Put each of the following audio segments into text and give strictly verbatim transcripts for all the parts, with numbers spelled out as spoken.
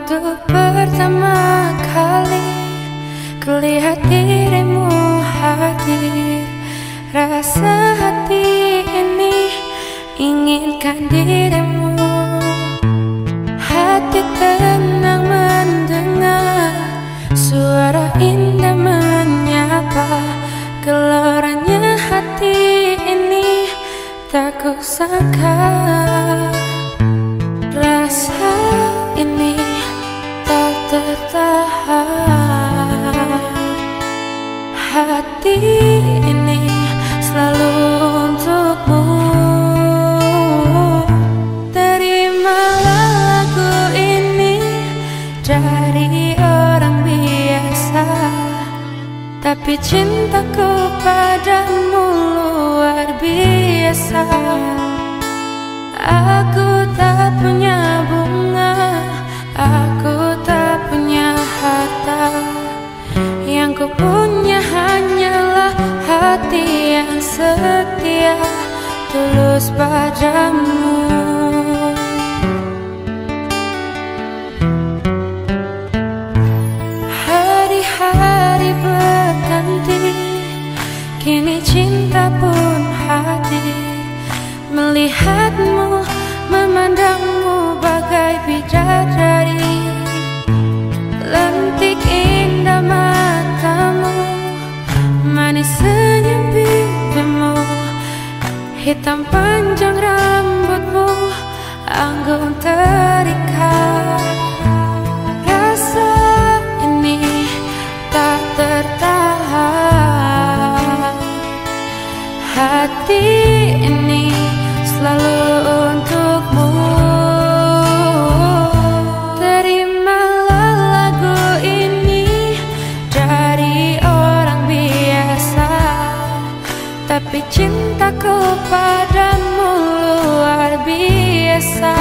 Waktu pertama kali kulihat dirimu hadir, rasa hati ini inginkan dirimu. Hati tenang mendengar suara indah menyapa, geloranya hati ini tak kusangka. Rasa ini tak tertahan, hati ini selalu untukmu. Terimalah lagu ini dari orang biasa, tapi cintaku padamu luar biasa. Aku tak punya bunga, aku tak punya harta, yang ku punya hanyalah hati yang setia, tulus padamu. Hari-hari berganti, kini cinta pun hadir. Melihatmu, memandangmu bagai bidadari, lentik indah matamu, manis senyum bibirmu, hitam panjang rambutmu, anggun terikat. Rasa ini tak tertahan, hati ini selalu untukmu. Terimalah lagu ini dari orang biasa, tapi cintaku padamu luar biasa.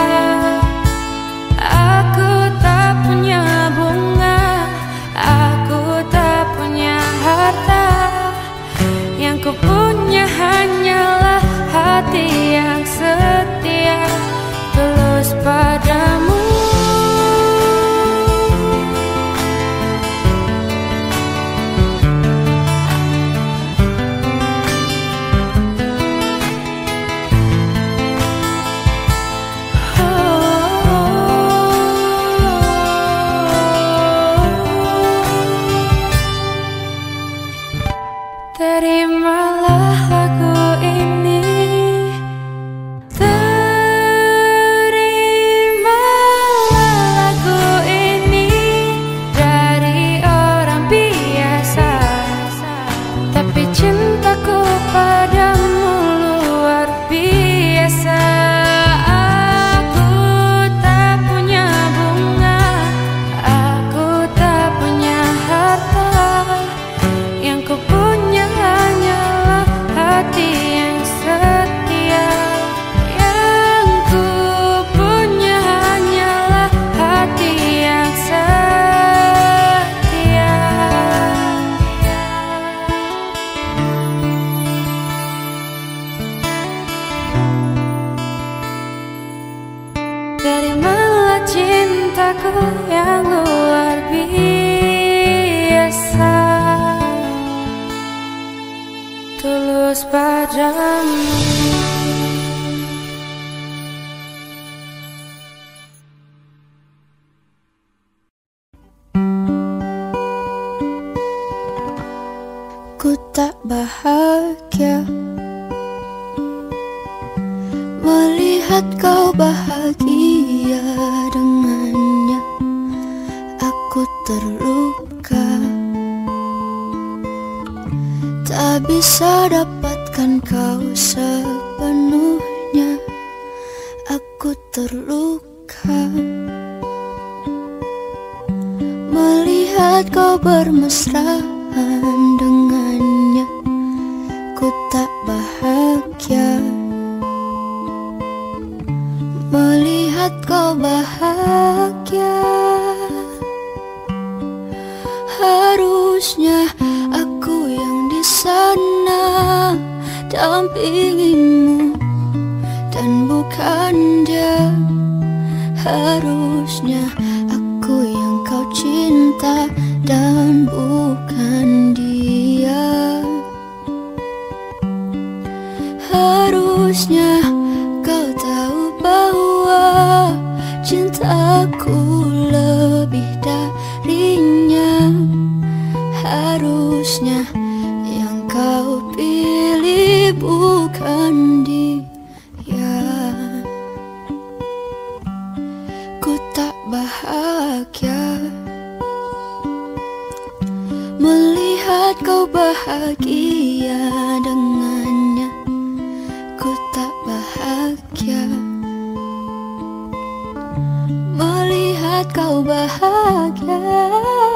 Aku tak punya bunga, aku tak punya harta, yang ku punya hanyalah hati yang setia, tulus padamu. Terimalah lagu ini, terimalah lagu ini dari orang biasa, tapi cintaku padamu luar biasa. Aku tak punya bunga, aku tak punya harta, yang ku punya hanyalah hati yang setia, yang ku punya hanyalah hati yang setia. Terimalah cintaku yang luar biasa, tulus padamu. Ku tak bahagia melihat kau bahagia dengannya. Aku terluka, tak bisa dapatkan kau sepenuhnya. Aku terluka melihat kau bermesraan dengannya. Ku tak bahagia melihat kau bahagia. Harusnya aku yang di sana dampingimu dan bukan dia. Harusnya aku cinta dan bukan dia. Harusnya kau tahu bahwa cintaku lebih darinya. Harusnya yang kau pilih bukan dia. Ku tak bahagia melihat kau bahagia dengannya. Ku tak bahagia melihat kau bahagia.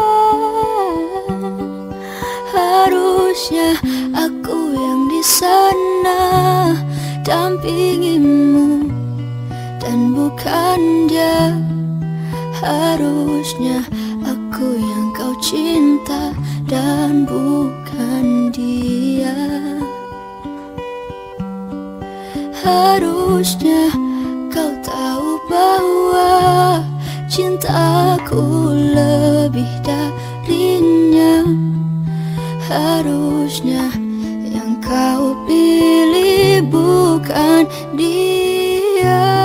Harusnya aku yang di sana dampingimu dan bukan dia. Harusnya aku yang kau cinta dan bukan dia. Harusnya kau tahu bahwa cintaku lebih darinya. Harusnya yang kau pilih bukan dia.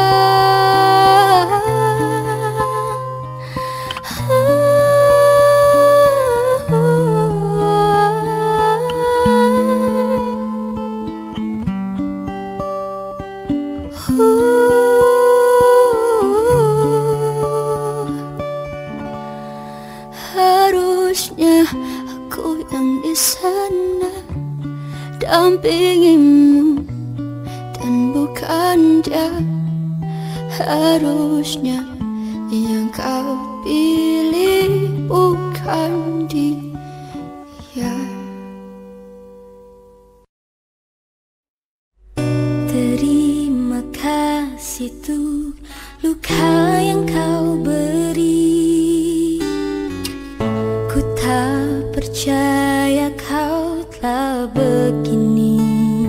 Harusnya aku yang di sana dampingimu dan bukan dia. Harusnya yang kau pilih bukan dia. Terima kasih tuh luka yang kau beri. Ku tak percaya kau telah begini.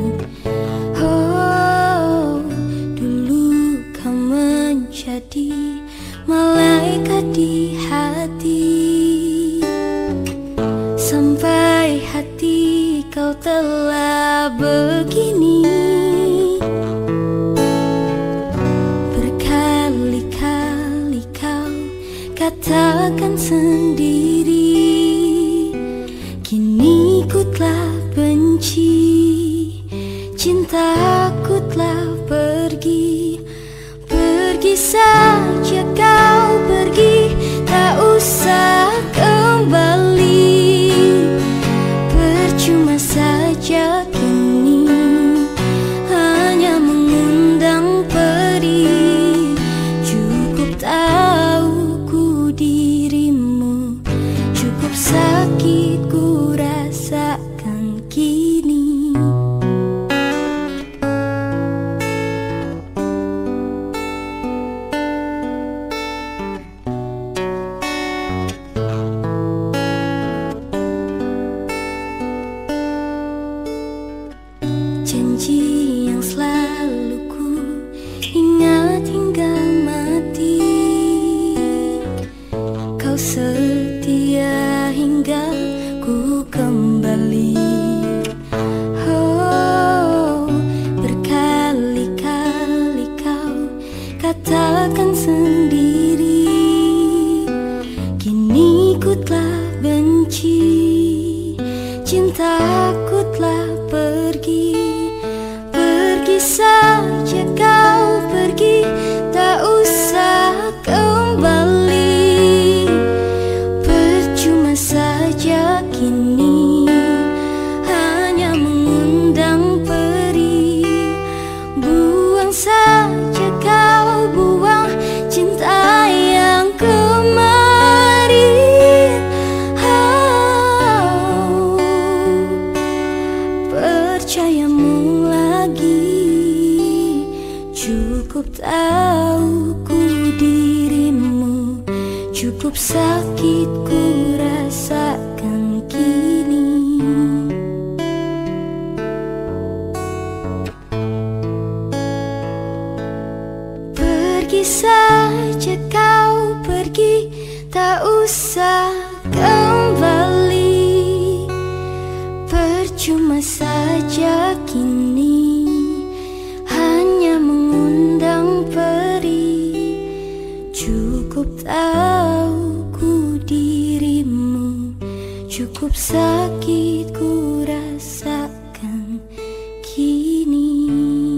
Oh, dulu kau menjadi malaikat di hati. Sampai hati kau telah begini. Berkali-kali kau katakan sendiri, kini ku telah benci, cintaku telah pergi. Pergi saja kau pergi, tak usah kembali. Percuma saja kini hanya mengundang perih. Cukup tahu ku dirimu, cukup sakit ku rasakan kini. Janji yang selalu ku ingat hingga mati. Kau setia hingga ku kembali. Oh, berkali-kali kau katakan sendiri, kini ku telah benci, cintaku telah pergi. Pergi saja kau pergi, tak usah kembali. Percuma saja kini hanya mengundang perih. Buang saja kau, buang cinta yang kemarin. Oh, percayamu lagi, cukup tahu ku dirimu, cukup sakit ku rasakan kini. Pergi saja kau pergi, Tak usah kembali, percuma saja kini hanya mengundang perih. Cukup tahu ku dirimu, cukup sakit ku rasakan kini.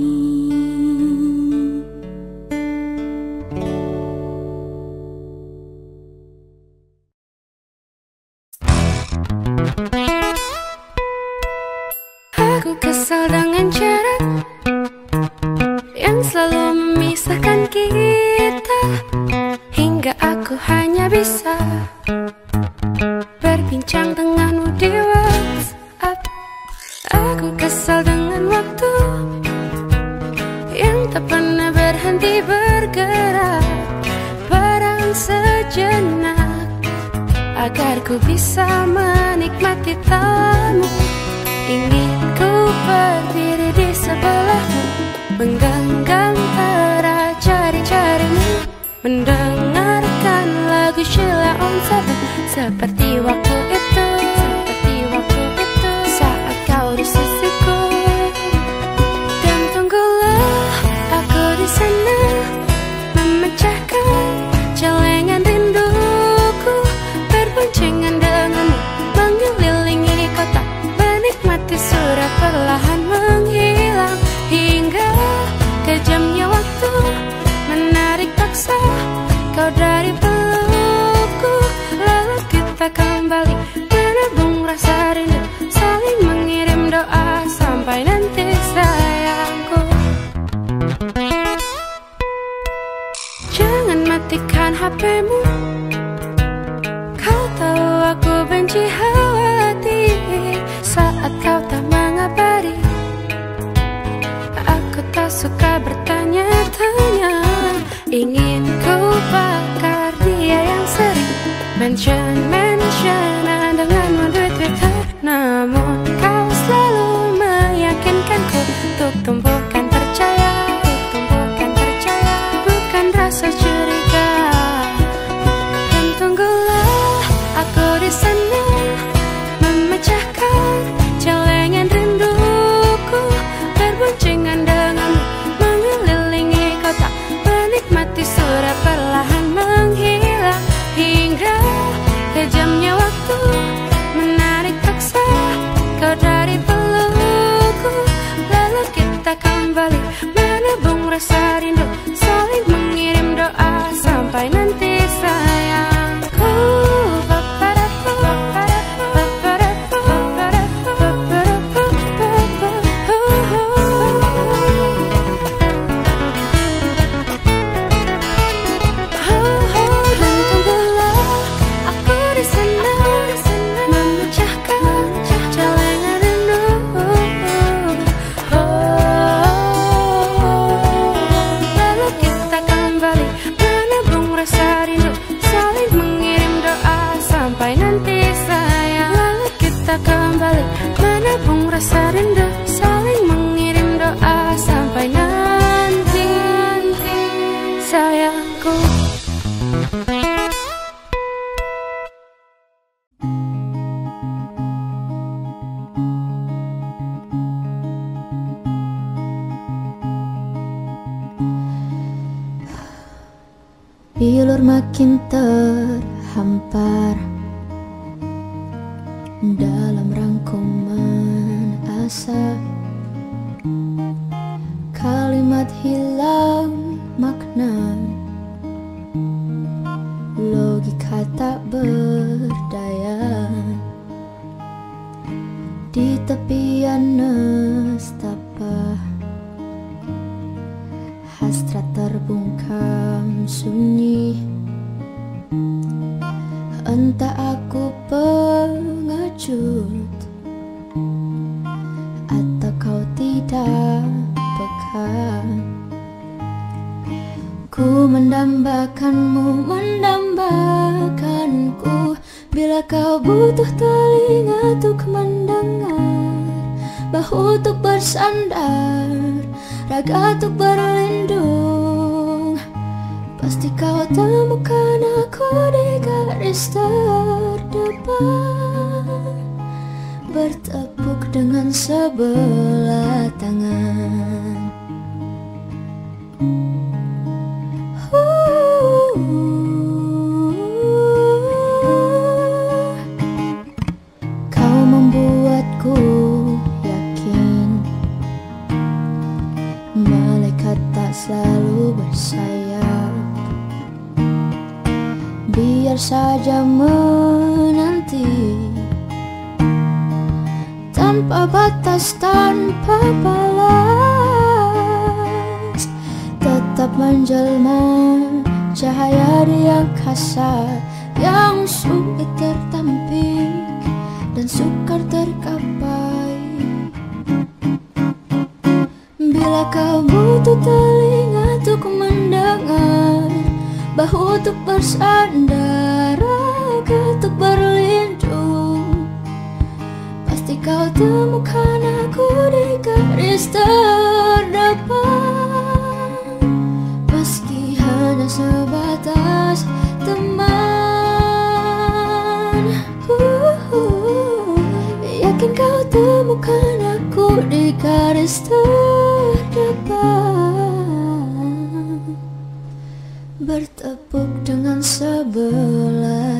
Aku kesal dengan jarak yang selalu memisahkan kita, hingga aku hanya bisa berbincang denganmu di WhatsApp. Aku kesal dengan waktu yang tak pernah berhenti bergerak. Barang sejenak agar ku bisa menikmati tawamu. Ingin ku berdiri di sebelahmu, menggenggam erat jari-jarimu, mendengarkan lagu Chintya Gabriella. Seperti waktu itu, seperti waktu itu, saat kau di sisiku. Dan tunggulah aku di sana, memecahkan celengan rinduku, berboncengan denganmu, mengelilingi kota, menikmati surya perlahan menghilang, hingga kejamnya waktu menarik paksa kau dari pelukku. Lalu kita kembali menabung rasa rindu, saling mengirim doa sampai nanti sayangku. Jangan matikan H P-mu, kau tahu aku benci khawatir saat kau tak mengabari. Aku tak suka bertanya-tanya, ingin ku bakar dia yang sering mention-mentionan denganmu di Twitter. Namun kau selalu meyakinkanku untuk tumbuhkan percaya, untuk tumbuhkan percaya, bukan rasa curiga. Dan tunggulah aku di sana, memecahkan celengan rinduku, berboncengan denganmu, mengelilingi kota, menikmati surya perlahan menghilang, hingga kejamnya waktu menarik paksa kau dari pelukku. Lalu kita kembali menabung rasa rindu, saling mengirim doa sampai nanti sayangku. Kembali menabung rasa rindu, saling mengirim doa sampai nanti sayangku. Bilur makin terhampar dalam rangkuman asa, kalimat hilang makna, logika tak berdaya. Di tepian nestapa, hasrat terbungkam sunyi. Entah aku pengecut atau kau tidak peka. Ku mendambakanmu, mendambakanku, bila kau butuh telinga untuk mendengar, bahu untuk bersandar, raga untuk berlindung. Pasti kau temukan aku di garis terdepan, bertepuk dengan sebelah tangan. Kau membuatku yakin malaikat tak selalu bersayap. Biar saja menanti tanpa batas, tanpa balas, tetap menjelma cahaya di angkasa yang sulit tertampik dan sukar tercapai. Bila kau butuh telinga untuk mendengar, bahu untuk bersandar, raga untuk berlindung, pasti kau temukan aku di garis terdepan. Meski hanya sebatas teman, uh, yakin kau temukan aku di garis terdepan, bertepuk dengan sebelah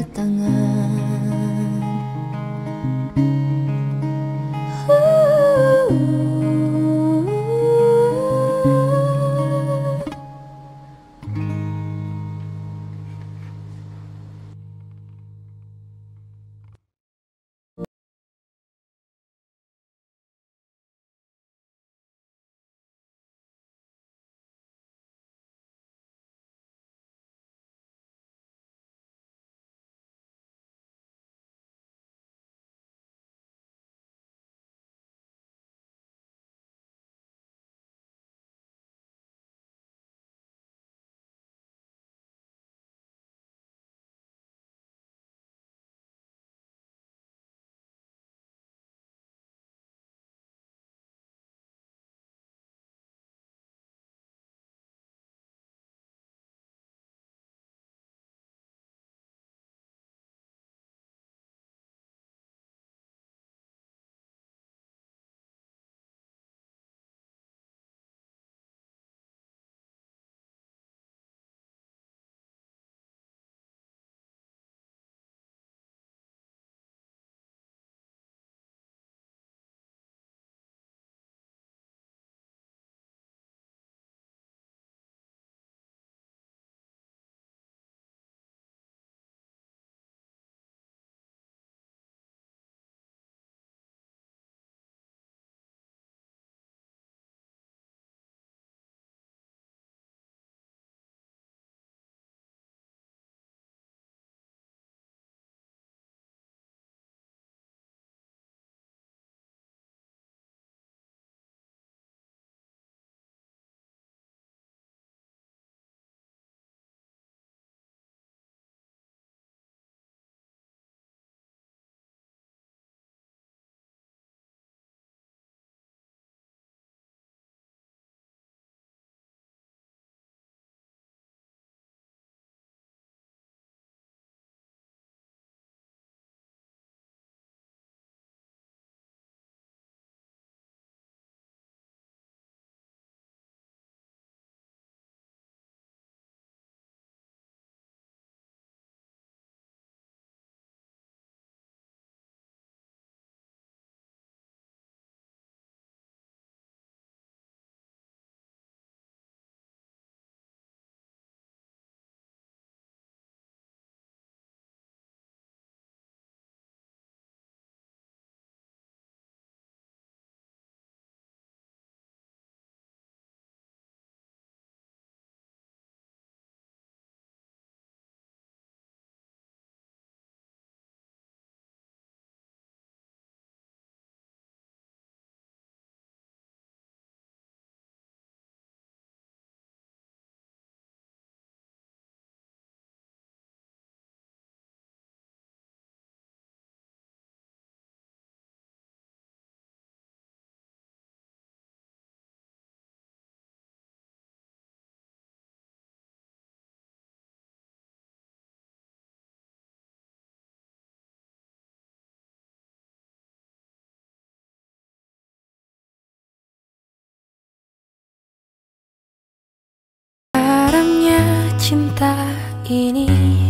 cinta ini.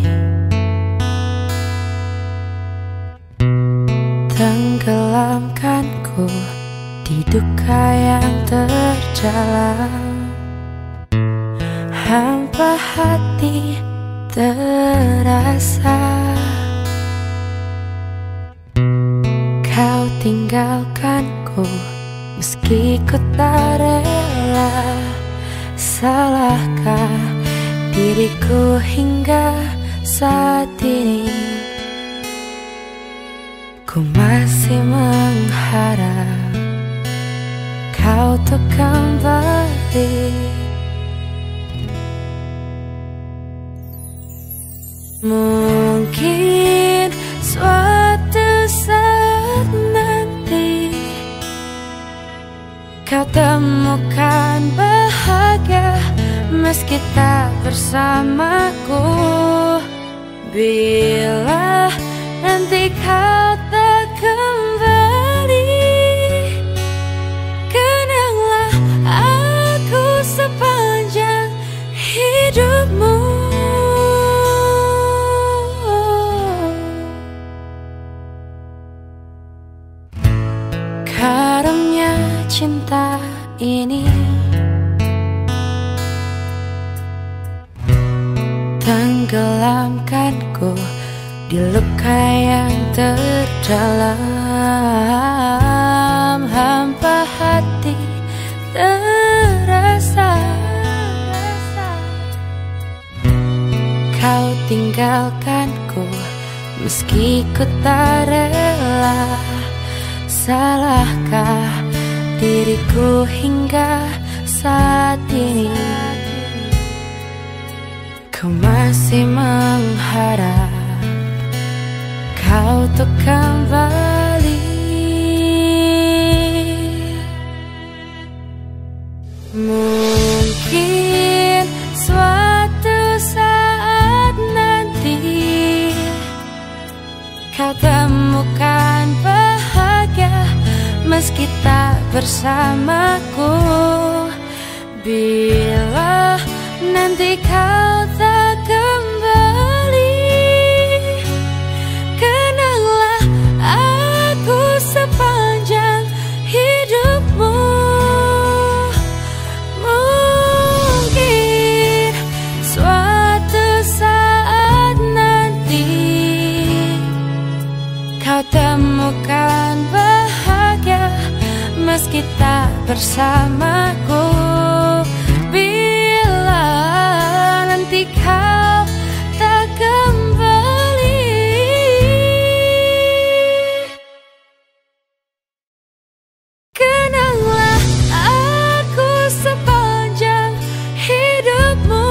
Tenggelamkanku di duka yang terdalam, hampa hati terasa. Kau tinggalkanku meski ku tak rela. Salahkah diriku hingga saat ini? Ku masih mengharap kau tuh kembali. Mungkin suatu saat nanti kau temukan bahagia meski tak bersamaku. Bila nanti kau tak kembali, kenanglah aku sepanjang hidupmu. Karunia cinta ini tenggelamkanku di luka yang terdalam, hampa hati terasa. Kau tinggalkanku meski ku tak rela. Salahkah diriku hingga saat ini? Ku masih mengharap kau tuh kembali. Mungkin suatu saat nanti kau temukan bahagia meski tak bersamaku. Bila nanti kau tak kembali, kenanglah aku sepanjang hidupmu. Mungkin suatu saat nanti kau temukan bahagia meski tak bersamaku. Bila nanti kau tak kembali, kenanglah aku sepanjang hidupmu.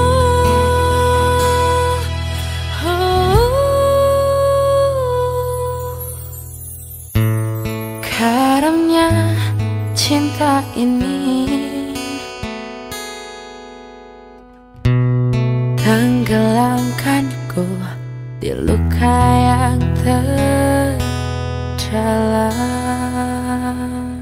Karunia cinta ini tenggelamkanku di luka yang terdalam.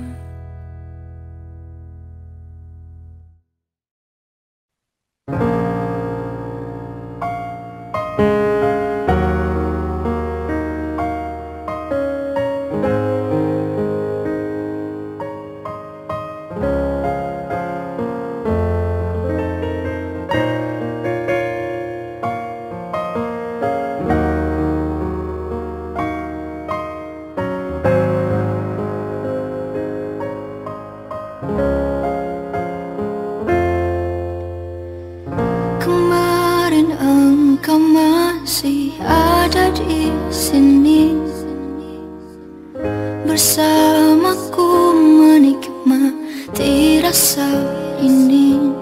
Bersamaku menikmati rasa ini,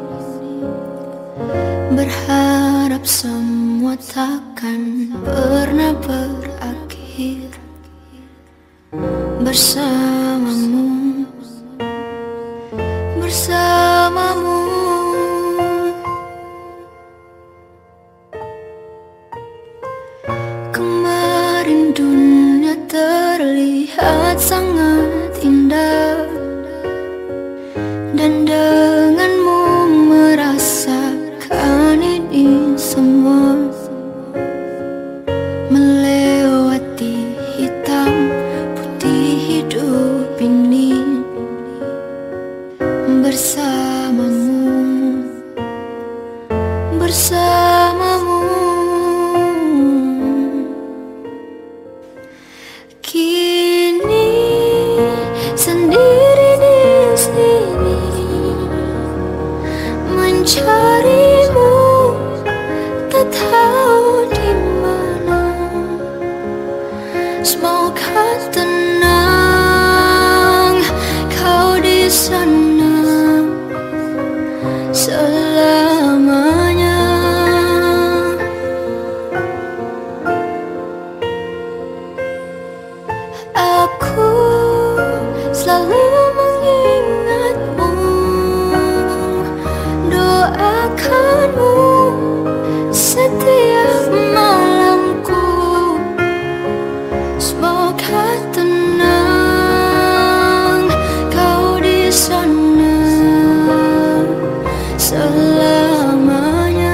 berharap semua takkan pernah berakhir. Bersamamu, bersamamu. Kemarin dunia terlihat sangat indah, dan denganmu merasakan ini semua. semua, melewati hitam putih hidup ini bersamamu, bersamamu. Kini sendiri di sini mencarimu, tak tahu di mana. Semoga tenang kau di sana selamanya. Aku selalu mengingatmu, doakanmu setiap malamku. Semoga tenang kau di sana selamanya.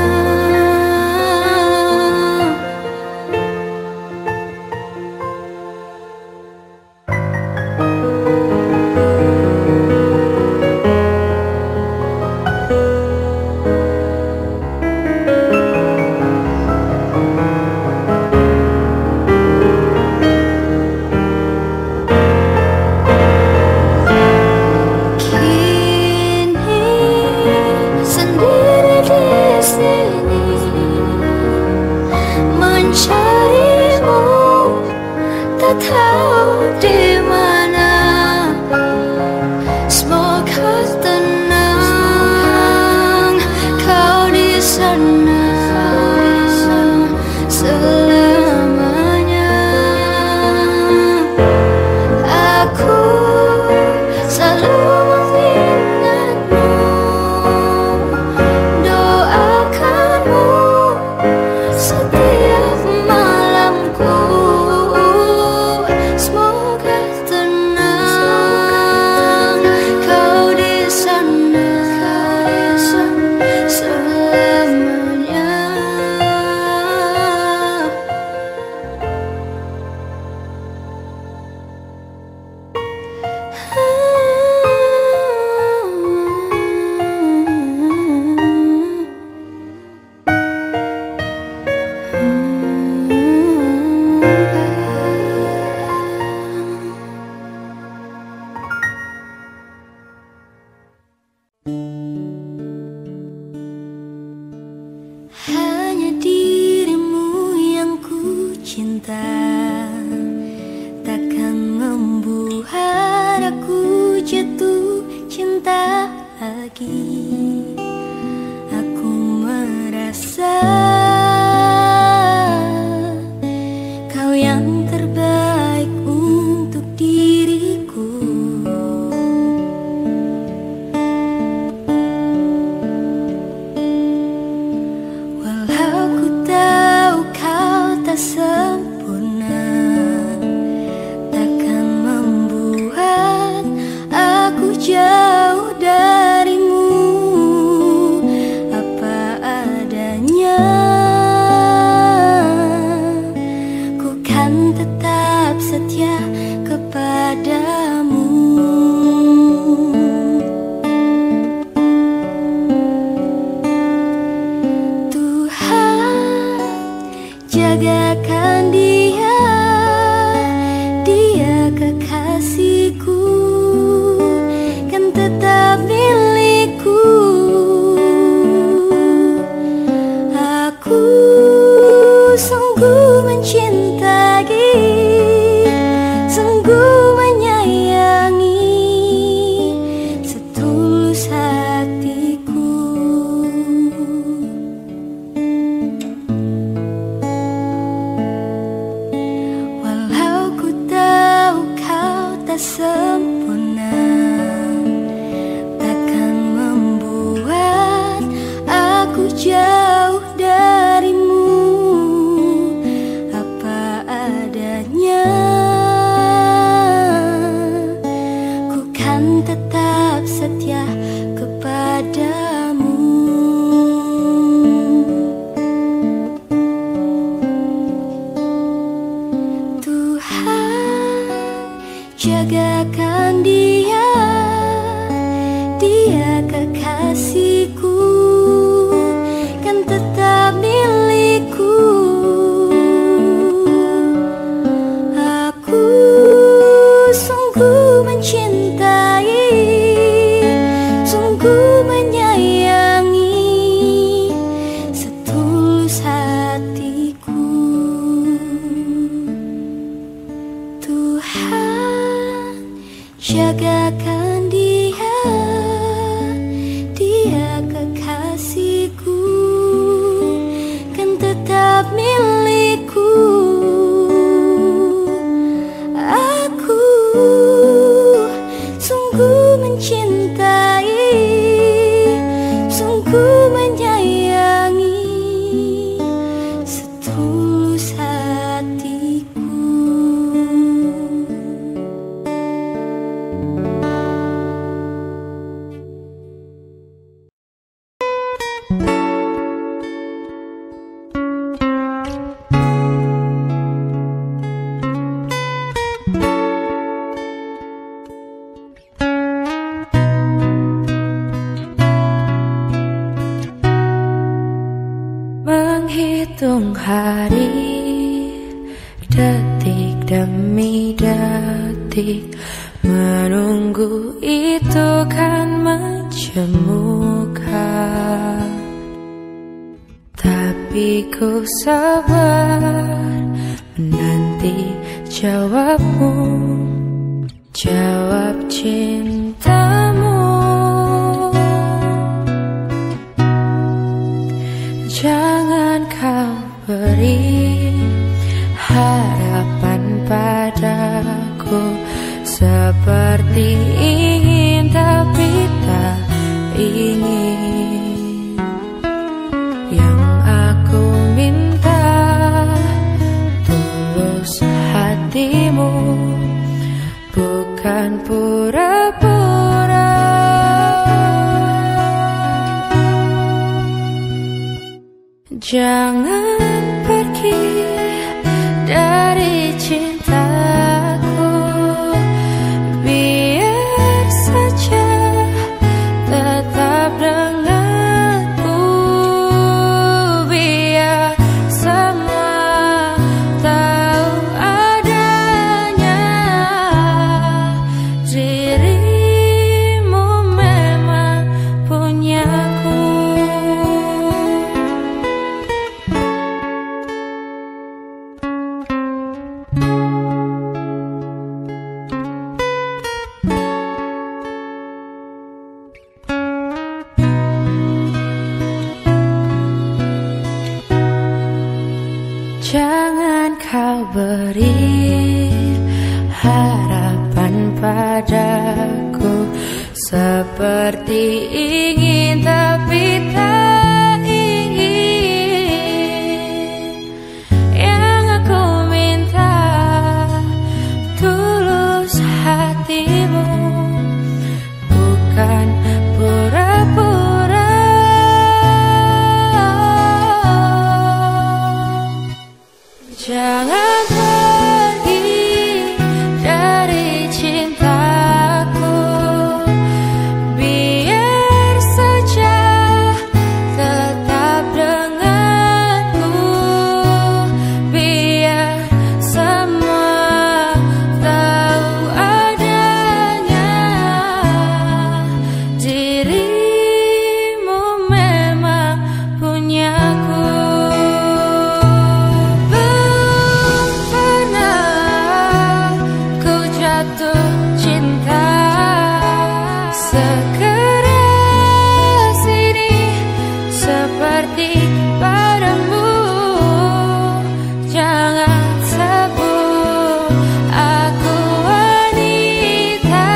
Mencarimu, tak tahu di mana. Semoga tenang kau di sana selamanya. Aku selalu mengingatmu, doakanmu setiap malamku. Semoga tenang kau di sana selamanya. Hanya dirimu yang ku cinta, takkan membuat aku jatuh cinta lagi. Aku merasa kau yang terbaik untuk diriku. Walau ku tahu kau tak sempurna, takkan membuat aku jauh darimu. Apa adanya, ku kan tetap setia kepadamu. Jagakan dia, dia kekasihku, kan tetap milikku. Aku sungguh mencintai, sungguh menyayangi, setulus hatiku. Tak sempurna, takkan membuat aku jauh darimu. Apa menghitung hari, detik demi detik, menunggu itu kan menjemukan. Tapi ku sabar menanti jawabmu, jawab cintamu. Jangan kau beri harapan padaku seperti ingin tapi tak ingin. Yang aku minta tulus hatimu, bukan pura-pura. Jangan pergi dari cintaku, biar saja tetap denganku, biar semua tahu adanya dirimu memang punyaku. Jangan kau beri harapan padaku seperti ingin tapi tak ingin. Yang aku minta tulus hatimu, bukan pura-pura. Jangan pergi dari cintaku, biar saja tetap denganku, biar semua tahu adanya dirimu memang punyaku. Sekeras ini seperti padamu, jangan sebut aku wanita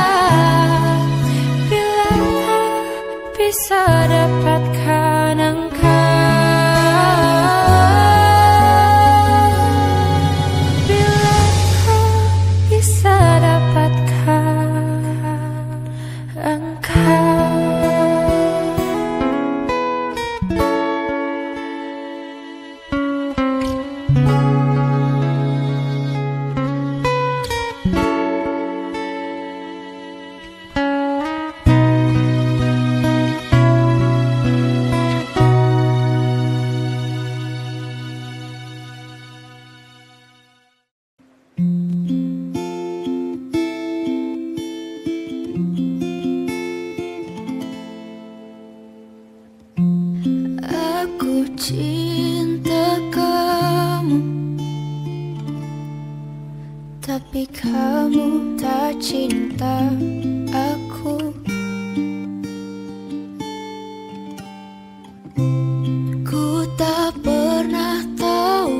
bila tak bisa dapatkan engkau, bila tak bisa dapatkan engkau. Aku cinta kamu, tapi kamu tak cinta aku. Ku tak pernah tahu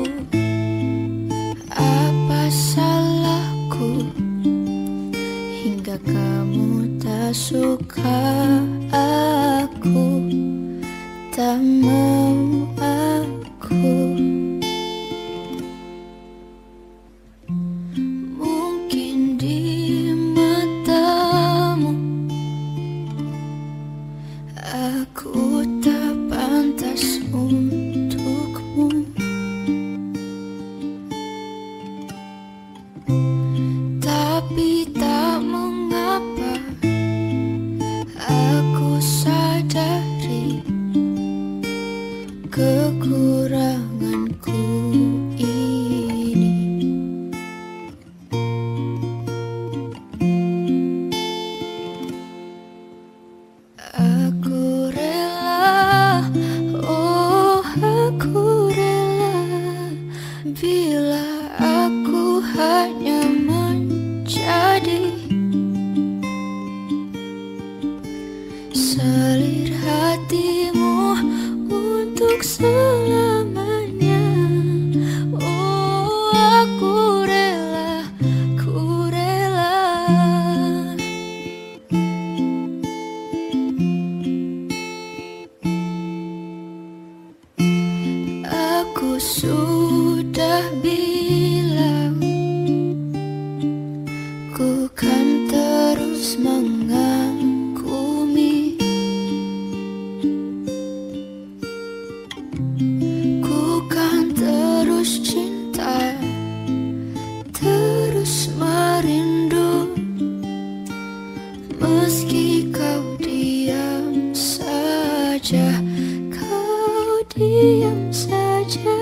apa salahku hingga kamu tak suka aku, tak mau aku. Mungkin di matamu kekuranganku ini. Aku rela, oh aku rela, bila aku hanya menjadi selir hatimu untuk selamanya. Oh aku rela, ku rela. Aku sudah bilang, ku kan terus mengagumi, ku kan terus cinta, terus merindu, meski kau diam saja, kau diam saja.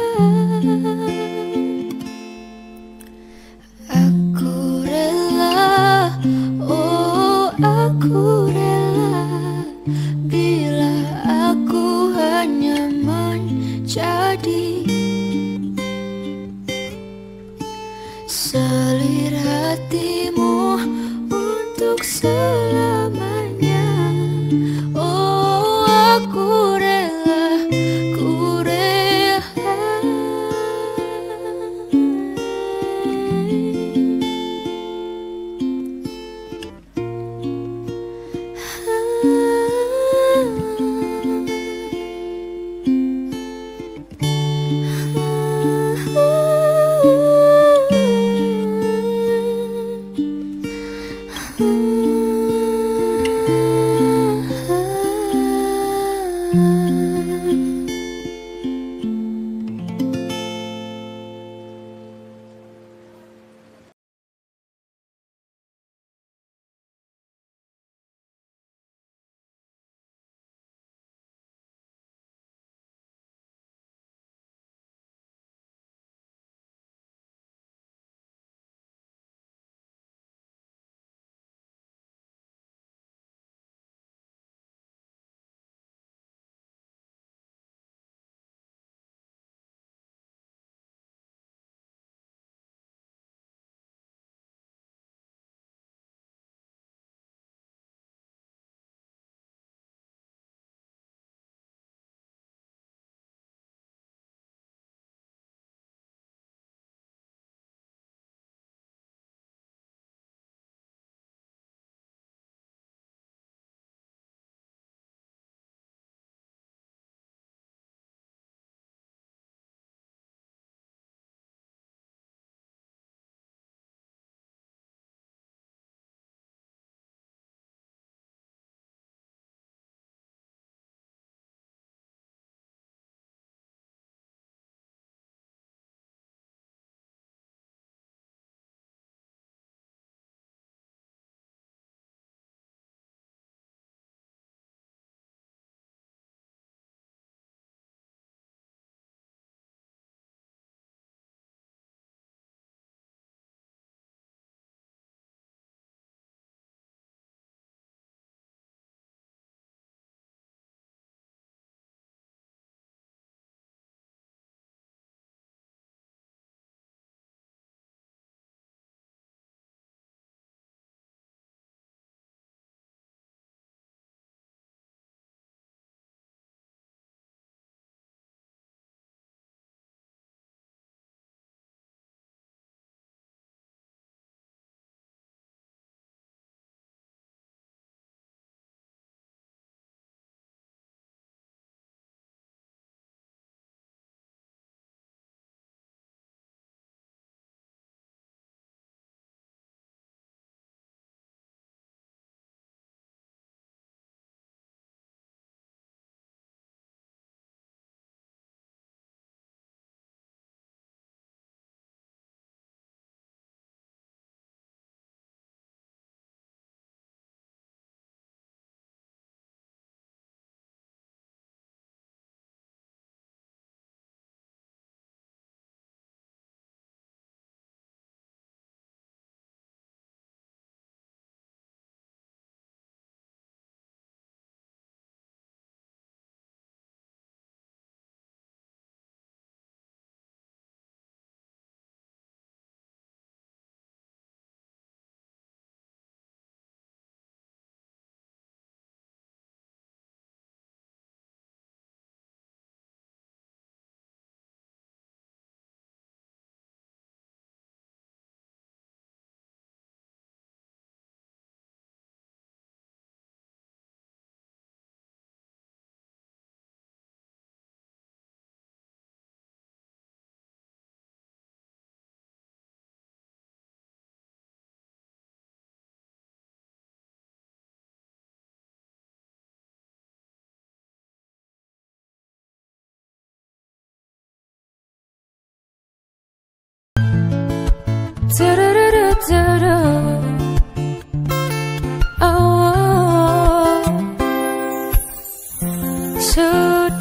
Aku rela, oh aku rela, bila aku hanya menjadi selir hatimu untuk selamanya. Oh aku rela, ku rela. Ah,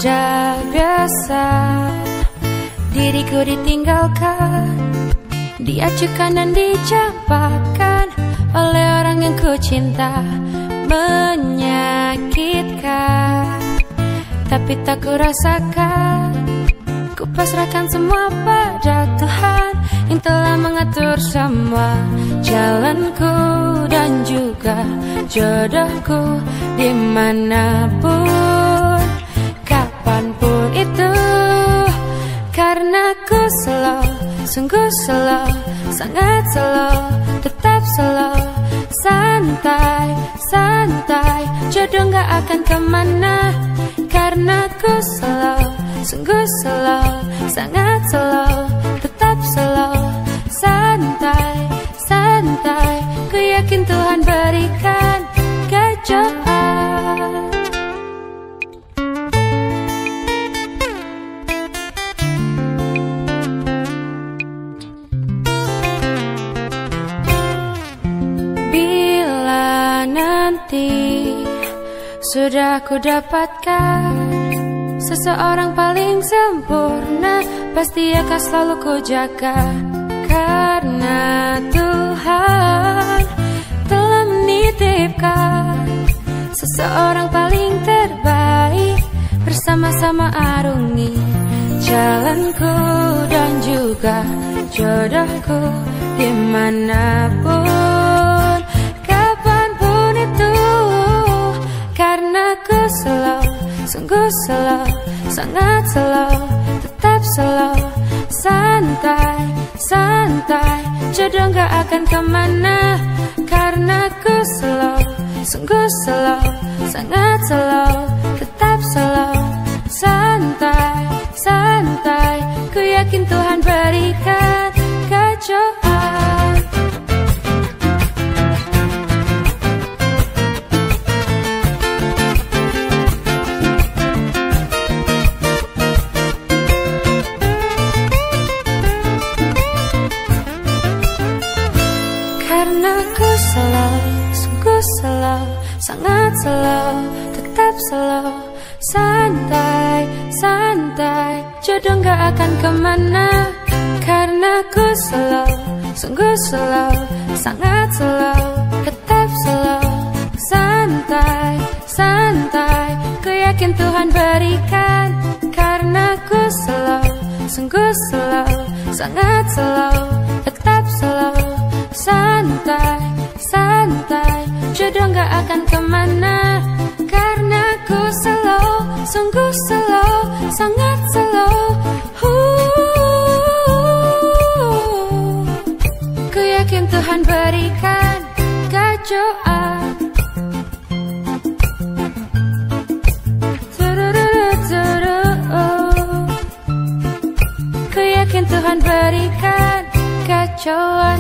Sudah biasa diriku ditinggalkan, diacukan dan dicapakan oleh orang yang ku cinta. Menyakitkan, tapi tak ku rasakan. Ku pasrahkan semua pada Tuhan yang telah mengatur semua jalanku dan juga jodohku dimanapun, kapanpun itu. Karena ku slow, sungguh slow, sangat slow, tetap slow. Santai, santai, jodoh gak akan kemana. Karena ku slow, sungguh slow, sangat slow, tetap slow. Santai, santai, ku yakin Tuhan berikan keajaiban. Sudah ku dapatkan seseorang paling sempurna, pasti akan selalu ku jaga. Karena Tuhan telah menitipkan seseorang paling terbaik, bersama-sama arungi jalanku dan juga jodohku dimanapun, kapanpun itu. Karena ku slow, sungguh slow, sangat slow, tetap slow. Santai, santai, jodoh gak akan kemana. Karena ku slow, sungguh slow, sangat slow, tetap slow. Santai, santai, ku yakin Tuhan berikan keajaiban. Slow, sungguh slow, sangat slow, tetap slow. Santai, santai, jodoh gak akan kemana. Karena ku slow, sungguh slow, sangat slow, tetap slow. Santai, santai, ku yakin Tuhan berikan. Karena ku slow, sungguh slow, sangat slow, tetap slow. Santai, santai, jodoh gak akan kemana. Karena ku slow, sungguh slow, sangat slow. uh, Ku yakin Tuhan berikan keajaiban. Ku yakin Tuhan berikan keajaiban.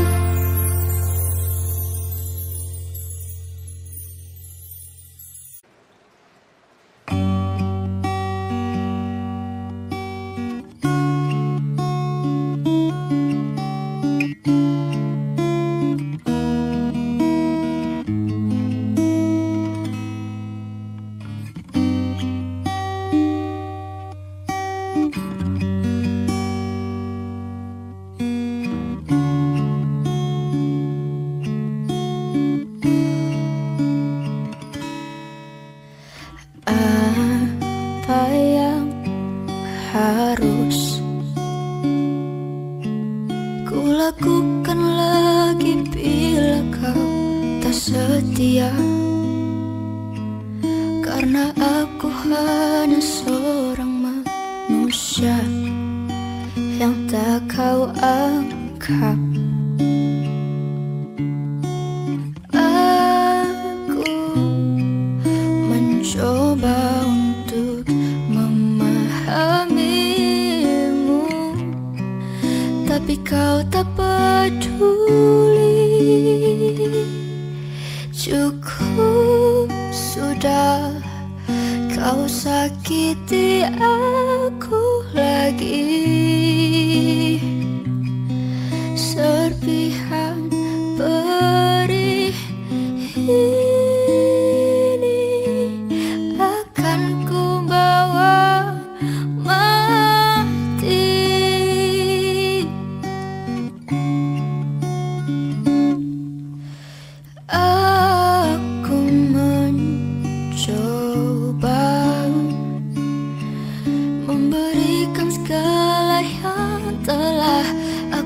Akan ku bawa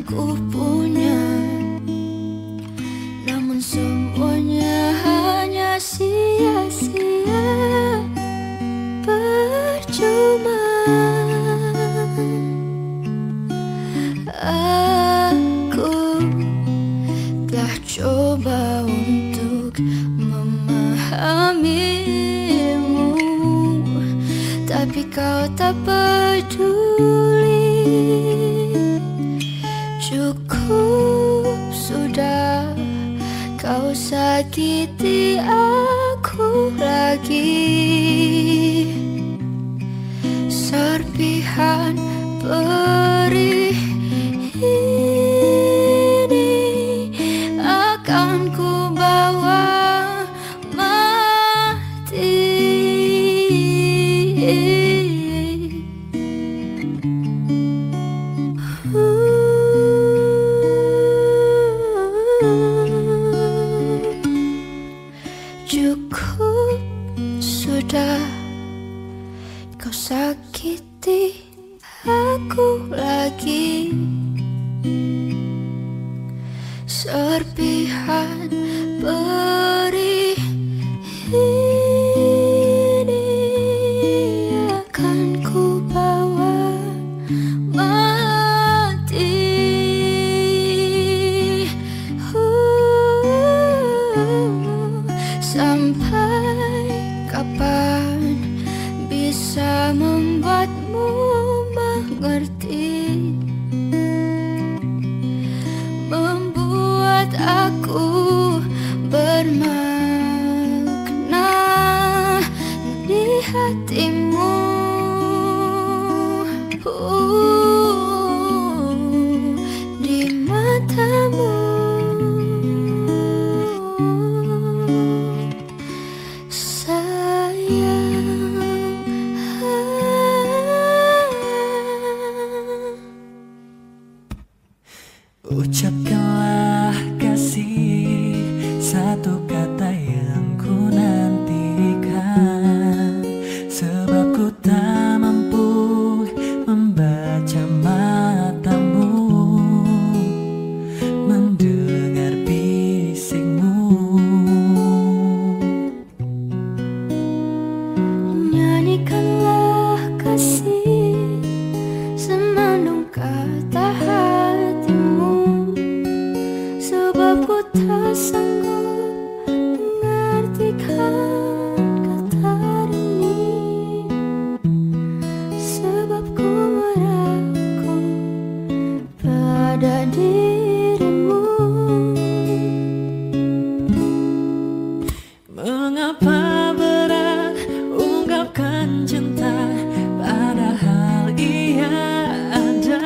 aku punya, namun semuanya hanya sia-sia, percuma. Aku telah coba untuk memahamimu, tapi kau tak peduli. Cukup sudah, kau sakiti aku lagi. Serpihan perih ini akan ku bawa mati. Cukup sudah, kau sakiti aku lagi. Serpihan perih ini akan ku bawa mati. uh, Sampai kapan bisa membuatmu mengerti, membuat aku bermakna di hatimu. uh, Di matamu ucapkanlah kasih, satu kata yang ku nantikan, sebab ku tak mampu membaca matamu, mendengar bisikmu. Nyanyikanlah kasih semandung kata hatimu, sebab ku tak sanggup mengartikan kata ini, sebab ku meragu pada dirimu. Mengapa berat ungkapkan cinta, padahal ia ada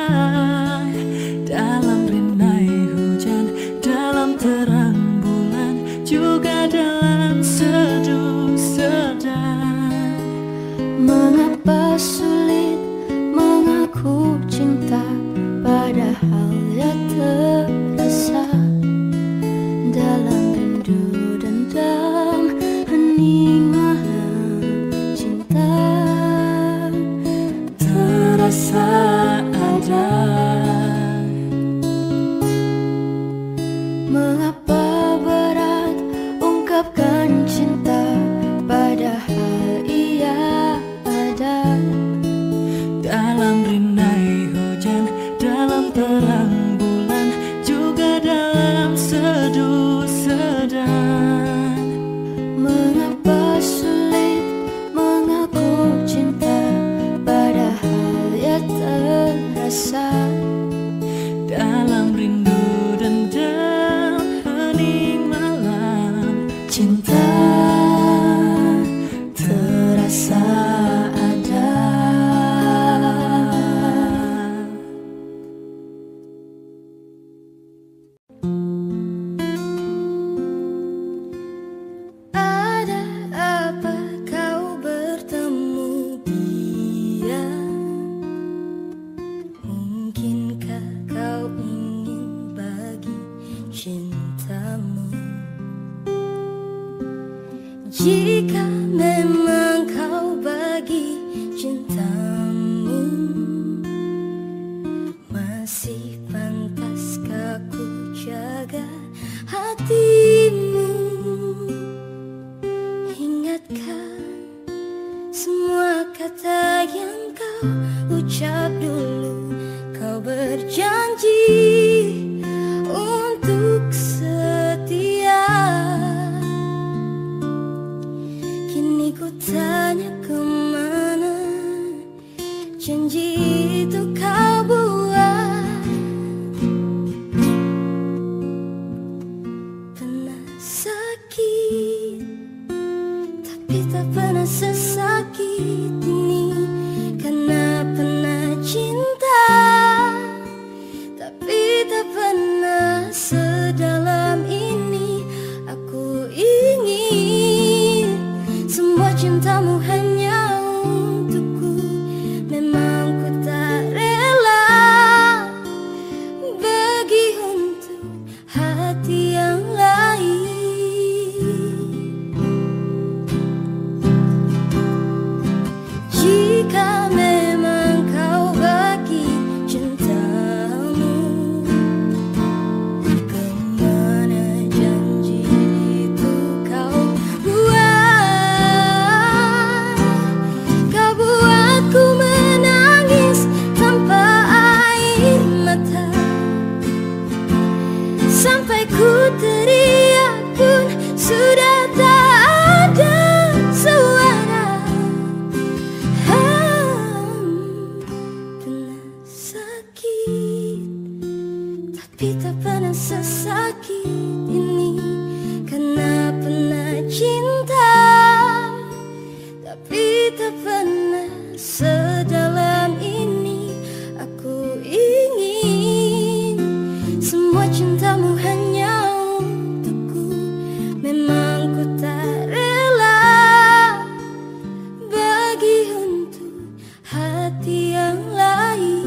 dalam rinai hujan, dalam terang bulan, juga dalam seduh sedang. Mengapa sulit mengaku cinta, padahal ia terasa dalam rindu dan dalam hening malam. Cinta Terasa ada. mengapa berat ungkapkan cinta, padahal ia ada Dalam rinai hujan, dalam terang bulan, juga dalam seduh sedang. Mengapa sulit mengaku cinta, padahal ia terasa Dalam rindu dan dalam hening malam. Cinta terasa ada. Ada apa kau bertemu dia? Mungkinkah kau ingin bagi cintamu? Jika memang kau bagi cintamu, masih pantas sakit ini karena pernah cinta, tapi tak pernah sedalam ini. Aku ingin semua cintamu hanya untukku. Memang ku tak rela bagi untuk hati yang lain.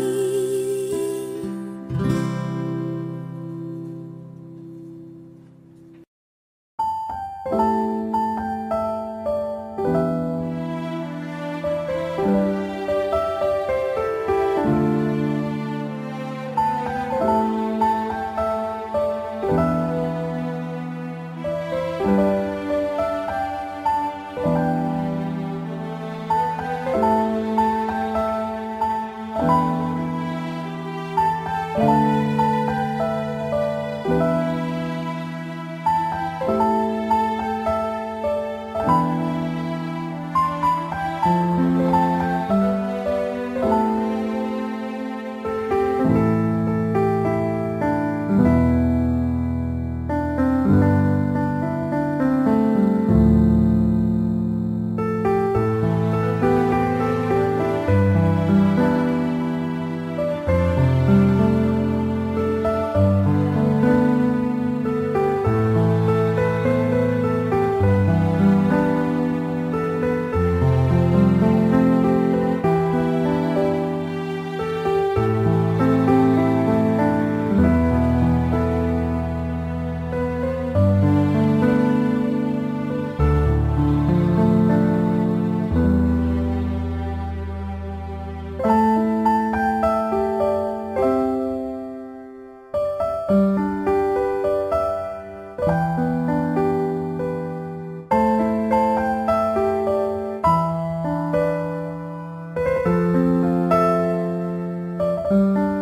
Thank you.